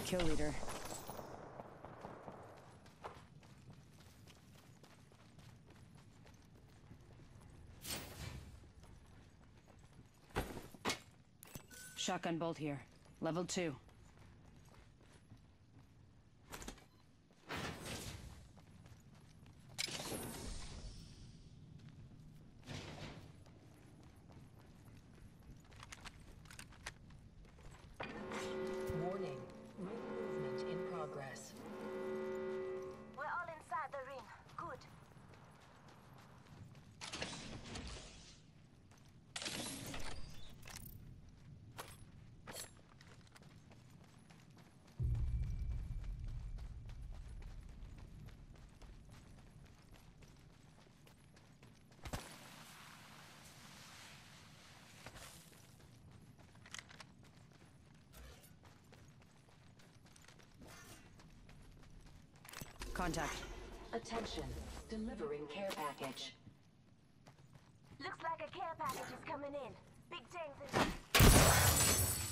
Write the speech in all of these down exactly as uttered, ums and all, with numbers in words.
kill leader. Shotgun bolt here. Level two. Warning. Ring movement in progress. We're all inside the ring. Good. Contact. Attention. Delivering care package. Looks like a care package is coming in. Big tanks in.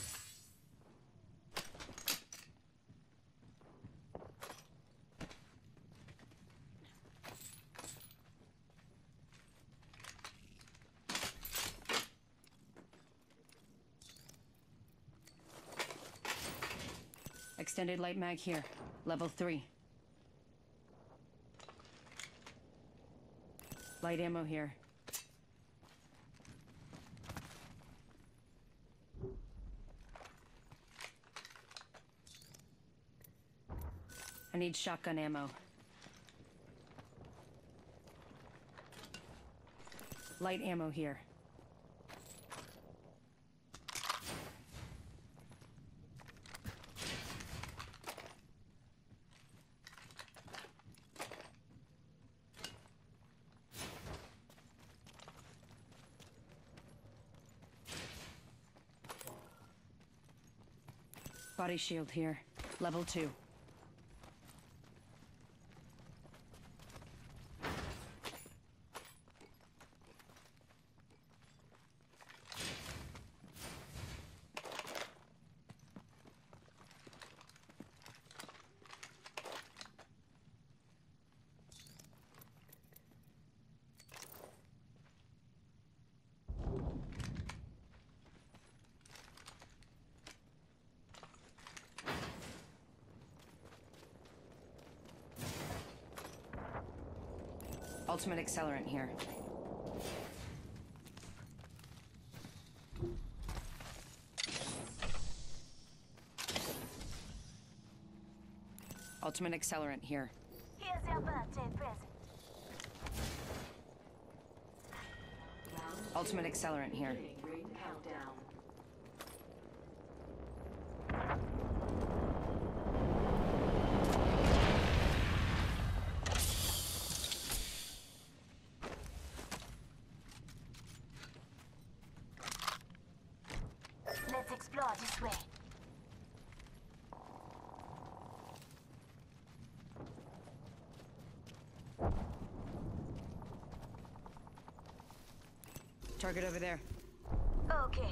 Extended light mag here. Level three. Light ammo here. I need shotgun ammo. Light ammo here. Body shield here. Level two. Ultimate accelerant here. Ultimate accelerant here. Here's your birthday present. Ultimate accelerant here. Ring countdown. Let's explore this way. Target over there. Okay.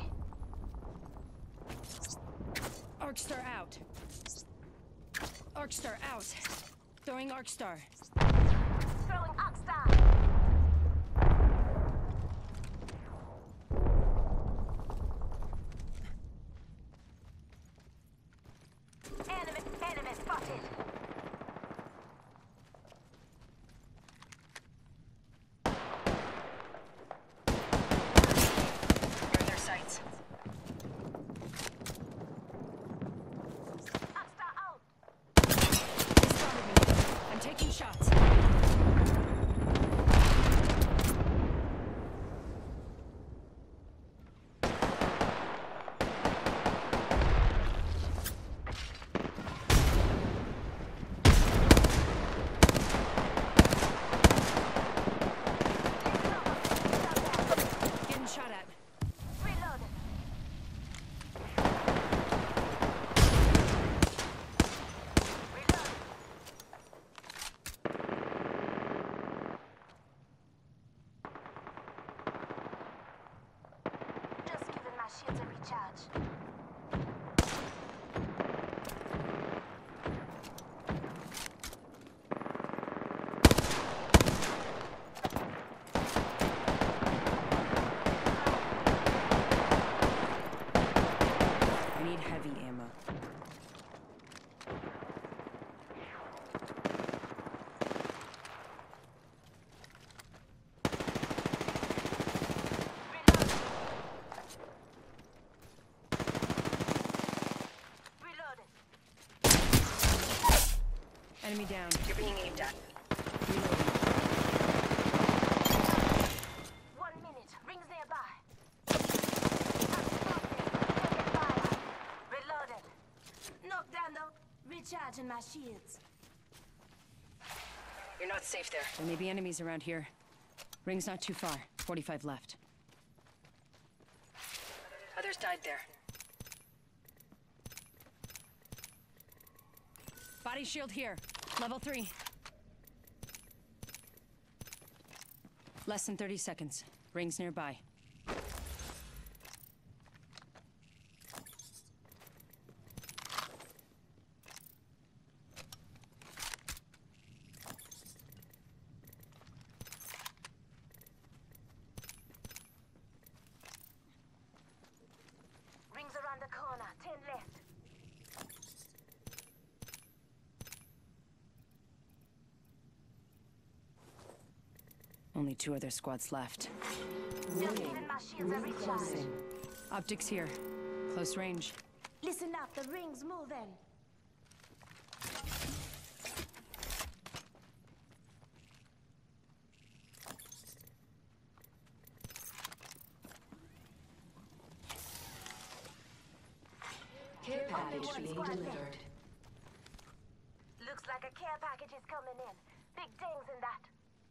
Arcstar out. Arcstar out. Throwing Arcstar. Throwing Oxstar. Enemy, enemy spotted. You're in their sights. Oxstar out. I'm taking shots. Enemy down. You're being aimed at. Reloading. One minute. Rings nearby. Taking fire. Reloaded. Knocked down though. Recharging my shields. You're not safe there. There may be enemies around here. Ring's not too far. forty-five left. Others died there. Body shield here. Level three. Less than thirty seconds. Ring's nearby. Rings around the corner. Ten left. Only two other squads left. Still giving my shields a recharge. Optics here. Close range. Listen up. The ring's moving. Care package being delivered. Looks like a care package is coming in. Big things in that.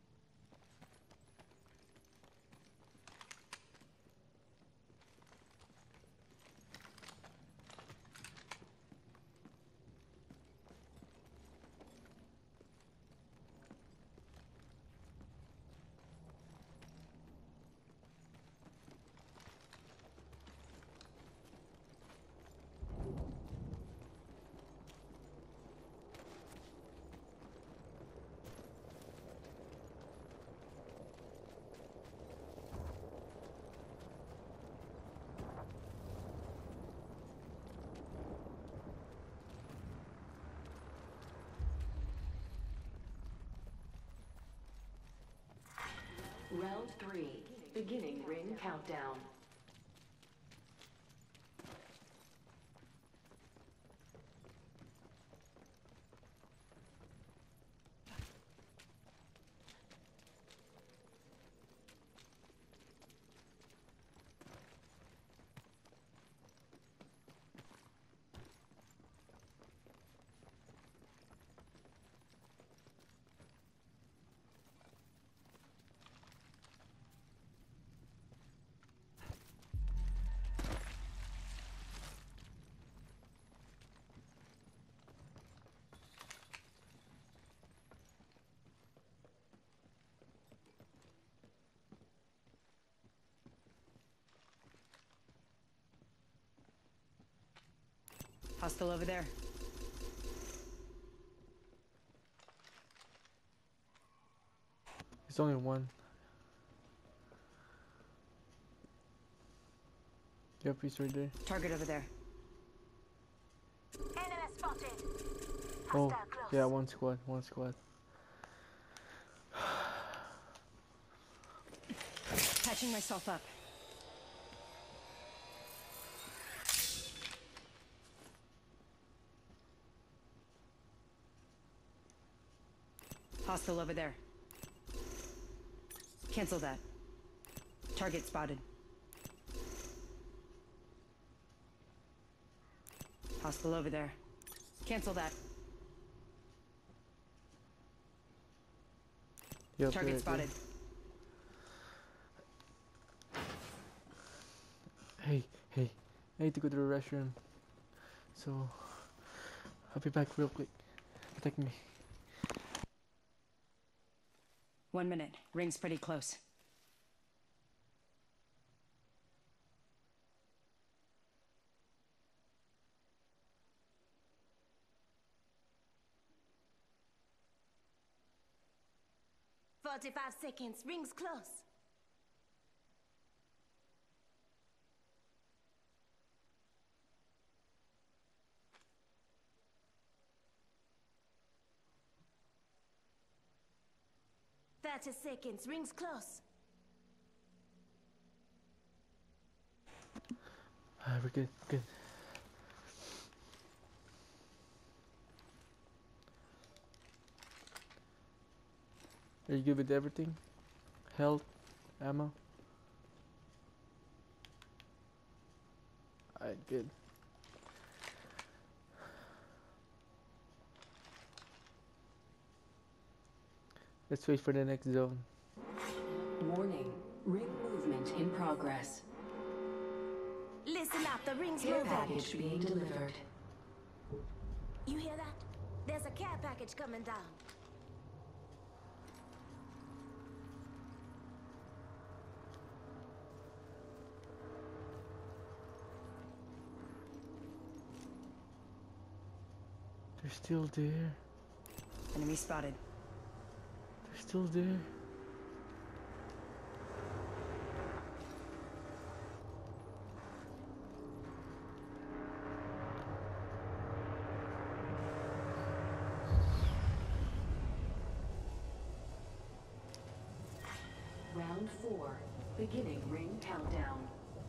Round three. Beginning ring countdown. Hostile over there. It's only one. Yep, he's right there. Target over there. Enemy spotted. Oh, Hostile close. yeah, one squad, one squad. Patching myself up. Hostile over there. Cancel that. Target spotted. Hostile over there. Cancel that. Yep, Target right spotted. there. Hey, hey, I need to go to the restroom. So, I'll be back real quick. Protect me. One minute. Ring's pretty close. Forty-five seconds. Rings close. Thirty seconds. Rings close. Ah, we're good, good. Are you good with everything? Health, ammo? Alright, good. Let's wait for the next zone. Warning. Ring movement in progress. Listen up, the ring's Care moving. package being delivered. You hear that? There's a care package coming down. They're still there. Enemy spotted. They're still there. Round four. Beginning ring countdown.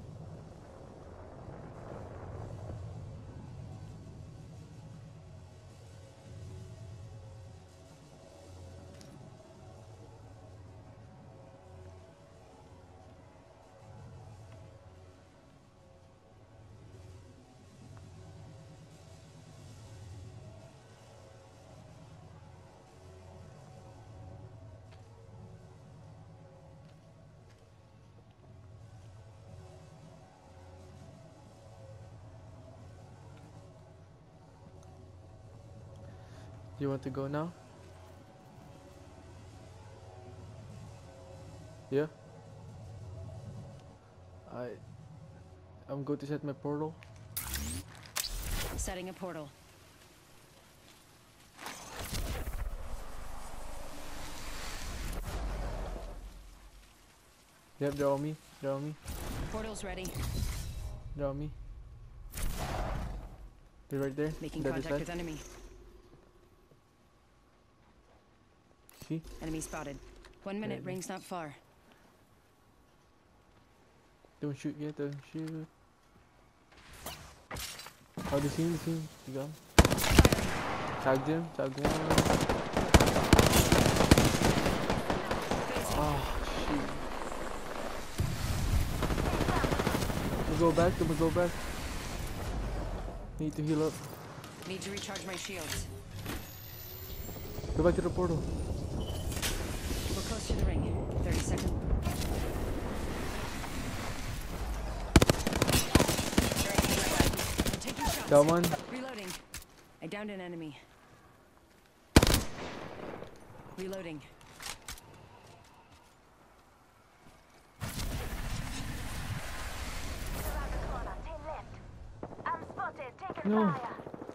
You want to go now? Yeah? I I'm going to set my portal. Setting a portal. Yep, they're on me. They're on me. Portal's ready. They're on me. They're right there. Making the other contact side. with enemy. See? Enemy spotted. One minute, Yeah. ring's not far. Don't shoot yet, don't shoot. Oh, they see me, they see me. You got him. Tagged him, tagged one. Oh, shoot. I'm gonna go back, I'm gonna go back. Need to heal up. Need to recharge my shields. Go back to the portal. We're close to the ring. thirty seconds. I'm taking shots. Got one. Reloading. I downed an enemy. Reloading. Around the corner, ten left. I'm spotted, taking No. fire.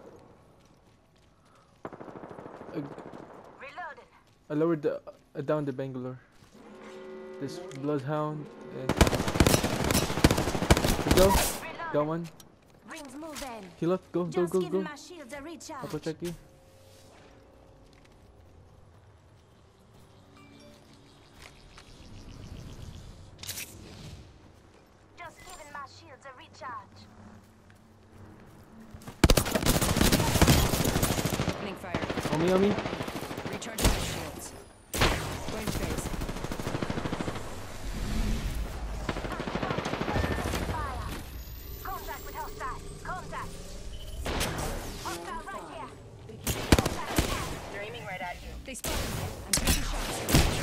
I, Reloading. I lowered the, uh, down the Bangalore. This Bloodhound and... Let's go. Reloading. Got one. Rings moving. Heal up, go, go, Just go, giving go. my shields a recharge. I'll protect you. Just giving my shields a recharge. Opening fire. On me, on me. Recharging my shields. Going to base. Fire. Contact with hostile. Contact. Hostile right here. Contact. They're aiming right at you. They spotted me. I'm taking shots.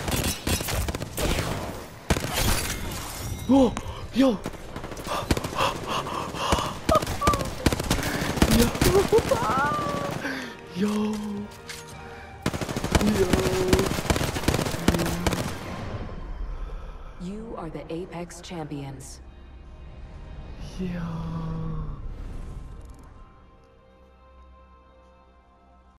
Whoa! Yo! Yo! Yo! Yo! You are the Apex champions. Yo!